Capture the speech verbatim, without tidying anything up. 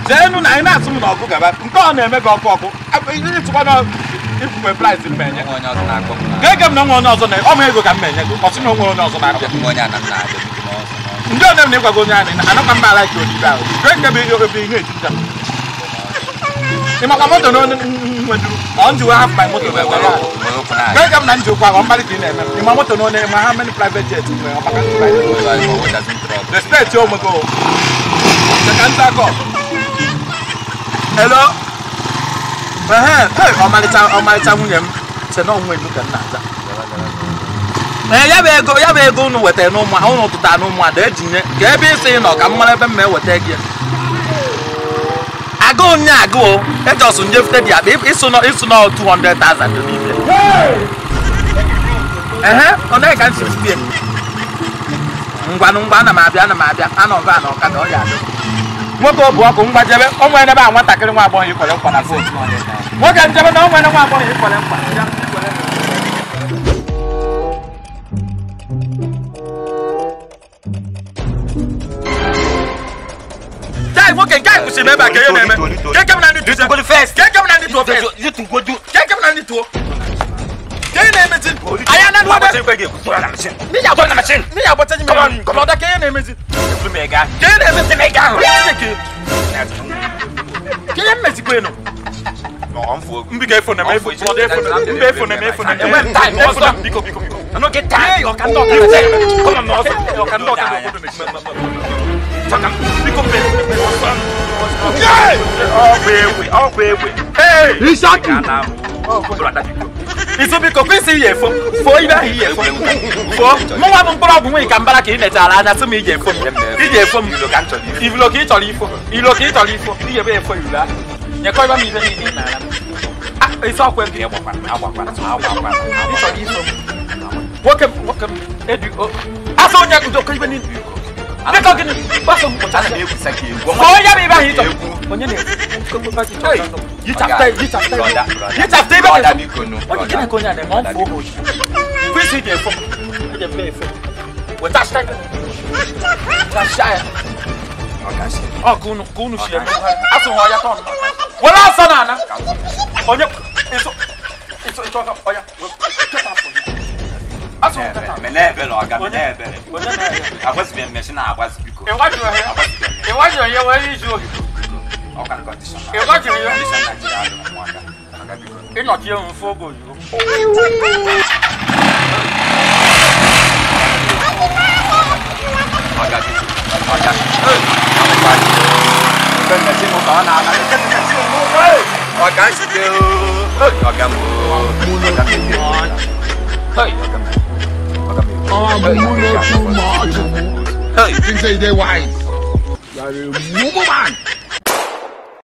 Zenu na ina asum na oku gaba. Nke ọ na-eme gị ọkụ ọkụ. Ihe tụkwa na ifuwe price mmenye. Onye ọzọ na-akọ m. Ga-ege m na nwa onye ọzọ na ọ ma ego ka mmenye gị. Ọ sị na onwe onye ọzọ na-abịa. Onye ana na-abịa. Ndị ọ na-eme ịgwago onye anyị anakwa mma ala ike odibe ahụ. Ga-ege m ebe ihe etita. Ị maka moto na onye nweduru. Ọ ndị we have my moto. Ga-ege m na ndị ụkwa ọ mbalị ka ị na-eme. Ị ma moto na onye ma how many private jets nwere ọ maka private. Respect your mogo. Second ako. Hello. Eh eh o malita o malita nwunye m se no nwe nuka na aza. Eh ya be ego ya be ego unu weta no mu a unu tuta no mu a da ejinye ka ebe isi no ka mmara ebe me weta gie. Ago nya ago e just nje fite dia be isu no isu no two hundred thousand ni be. Eh eh ona ka nsi spie. Ngwa ngwa na ma abia na ma abia ana ọva na ọka ka ọ ya do. Nwoke obu ọkụ mgbajebe o nwere ebe a nwatakịrị nwa agbọghọ ikwere nkwa na phone. Nwoke njebe na o nwere nwa agbọghọ ikwere nkwa. Dai nwoke nke anyị kwụsịrị ebe a ka ihe na-eme. Keke m na ndị tuo first. Keke m na ndị tuo first. Keke m na ndị tuo. Keke na-emezi. Aya na ndụ ebe. Ni ya bọ na machine. Ni ya bọ tanyi me. Come on, da keke na-emezi. Mega. Keke na-emezi mega. Keke mmezi kwenu. No, I'm for. Mbiga iPhone na iPhone. Mbiga iPhone na iPhone. When time was done. Biko biko biko. I don't get time. You can talk. Come on, no. You can talk. Biko biko. Yeah! Oh baby, oh baby. Hey! He's shocking. Oh, brother. Iso biko kwesi ye fo. Fo iba hi ye fo. Fo. Mo wa mo mporo ogun ka mbara ka inetara anya so me je fo. Ije fo. Ivlo ki tori ifo. Ilo ki tori ifo. Iye be fo yula. Nye ko iba mi be ni na. Ah, iso akwa bi egbo kwa. Agba kwa. Agba kwa. Tori ifo. Welcome, welcome. Edu. Aso nya ku ko iba ni. Aka gini. Baso mo tana be ku saki. Fo ya be ba hi to. Onye ne. You chapter, you chapter. You chapter be ko no. What you ko nya na mo fo ho. Kwesi je fo. Je be fo. We touch that. Touch that. Oh, kunu kunu shi. Aso ho ya ton. Wala sana na. Onye eso eso eso oya. Aso me na ebe lo aga me na ebe. Akwasi me me na akwasi biko. E waju he. E waju ye wa yi ju. O kan condition. E waju ye condition na jira do mo aga. Aga biko. E no ti e un fogo ju. Aga biko. Aga. Ben me sino ka na na. Aga shi yo. Aga mo. Aga mo. Hey. Oh, you know too much. Hey. You think say they wise. You're a mumu man.